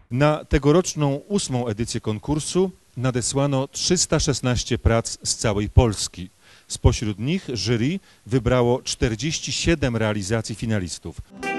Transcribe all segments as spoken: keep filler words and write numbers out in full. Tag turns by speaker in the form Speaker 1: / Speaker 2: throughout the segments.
Speaker 1: Na tegoroczną ósmą edycję konkursu nadesłano trzysta szesnaście prac z całej Polski. Spośród nich jury wybrało czterdzieści siedem realizacji finalistów.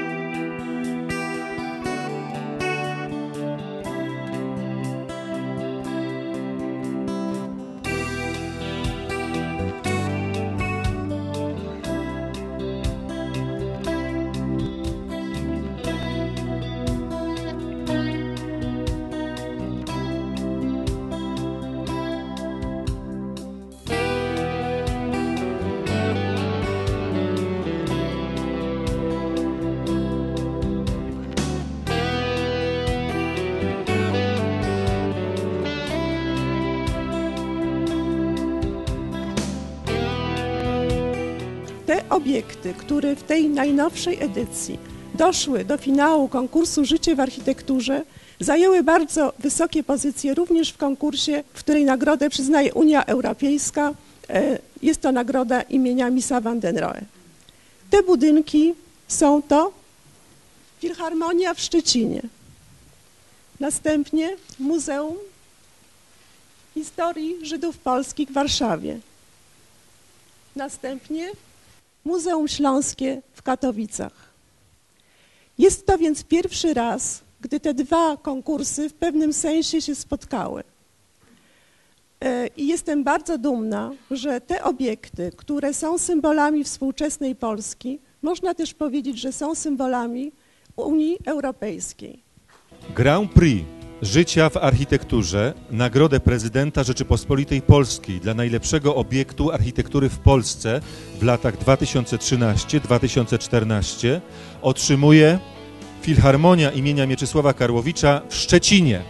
Speaker 2: Te obiekty, które w tej najnowszej edycji doszły do finału konkursu Życie w architekturze, zajęły bardzo wysokie pozycje również w konkursie, w której nagrodę przyznaje Unia Europejska. Jest to nagroda imienia Misa van den Rohe. Te budynki są to Filharmonia w Szczecinie, następnie Muzeum Historii Żydów Polskich w Warszawie, następnie Muzeum Śląskie w Katowicach. Jest to więc pierwszy raz, gdy te dwa konkursy w pewnym sensie się spotkały. I jestem bardzo dumna, że te obiekty, które są symbolami współczesnej Polski, można też powiedzieć, że są symbolami Unii Europejskiej.
Speaker 1: Grand Prix Życia w architekturze, nagrodę prezydenta Rzeczypospolitej Polskiej dla najlepszego obiektu architektury w Polsce w latach dwa tysiące trzynastym do dwa tysiące czternastego otrzymuje Filharmonia imienia Mieczysława Karłowicza w Szczecinie.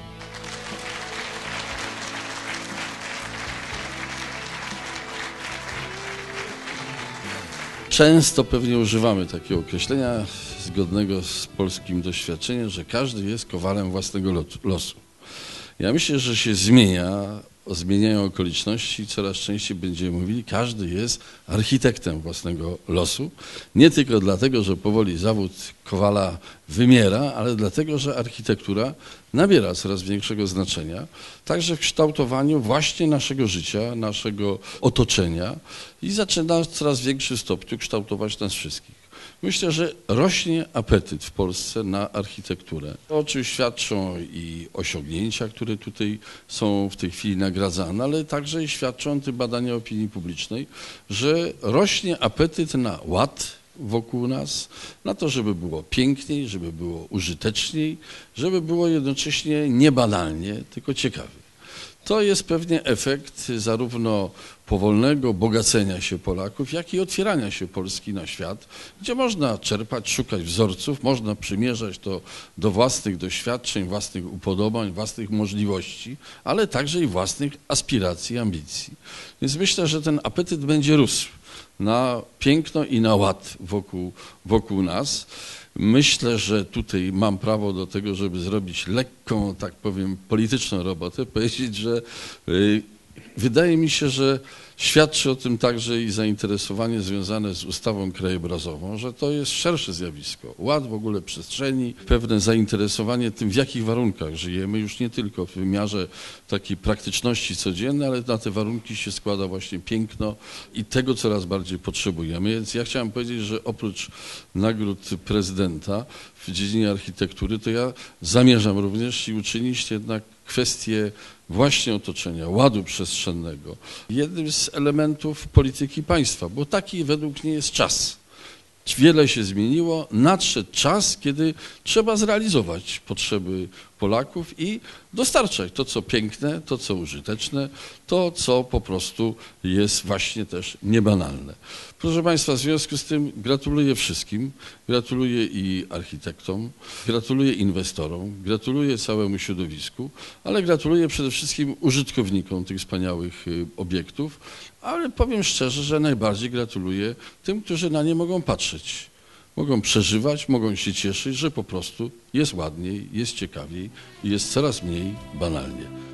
Speaker 3: Często pewnie używamy takiego określenia zgodnego z polskim doświadczeniem, że każdy jest kowalem własnego losu. Ja myślę, że się zmienia, zmieniają okoliczności i coraz częściej będziemy mówili, każdy jest architektem własnego losu. Nie tylko dlatego, że powoli zawód kowala wymiera, ale dlatego, że architektura nabiera coraz większego znaczenia, także w kształtowaniu właśnie naszego życia, naszego otoczenia i zaczyna w coraz większym stopniu kształtować nas wszystkich. Myślę, że rośnie apetyt w Polsce na architekturę, o czym świadczą i osiągnięcia, które tutaj są w tej chwili nagradzane, ale także świadczą te badania opinii publicznej, że rośnie apetyt na ład wokół nas, na to, żeby było piękniej, żeby było użyteczniej, żeby było jednocześnie nie banalnie, tylko ciekawie. To jest pewnie efekt zarówno powolnego bogacenia się Polaków, jak i otwierania się Polski na świat, gdzie można czerpać, szukać wzorców, można przymierzać to do własnych doświadczeń, własnych upodobań, własnych możliwości, ale także i własnych aspiracji, ambicji. Więc myślę, że ten apetyt będzie rósł na piękno i na ład wokół, wokół nas. Myślę, że tutaj mam prawo do tego, żeby zrobić lekką, tak powiem, polityczną robotę, powiedzieć, że yy, wydaje mi się, że świadczy o tym także i zainteresowanie związane z ustawą krajobrazową, że to jest szersze zjawisko. Ład w ogóle przestrzeni, pewne zainteresowanie tym, w jakich warunkach żyjemy, już nie tylko w wymiarze takiej praktyczności codziennej, ale na te warunki się składa właśnie piękno i tego coraz bardziej potrzebujemy. Więc ja chciałem powiedzieć, że oprócz nagród prezydenta w dziedzinie architektury, to ja zamierzam również i uczynić jednak kwestię właśnie otoczenia, ładu przestrzennego, jednym z elementów polityki państwa, bo taki według mnie jest czas. Wiele się zmieniło, nadszedł czas, kiedy trzeba zrealizować potrzeby Polaków i dostarczać to, co piękne, to, co użyteczne, to, co po prostu jest właśnie też niebanalne. Proszę Państwa, w związku z tym gratuluję wszystkim, gratuluję i architektom, gratuluję inwestorom, gratuluję całemu środowisku, ale gratuluję przede wszystkim użytkownikom tych wspaniałych obiektów, ale powiem szczerze, że najbardziej gratuluję tym, którzy na nie mogą patrzeć. Mogą przeżywać, mogą się cieszyć, że po prostu jest ładniej, jest ciekawiej i jest coraz mniej banalnie.